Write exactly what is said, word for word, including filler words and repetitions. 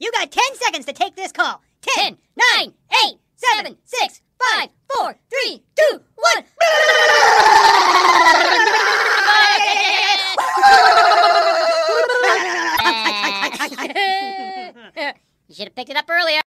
You got ten seconds to take this call. Ten, nine, eight, seven, six, five, four, three, two, one. You should have picked it up earlier.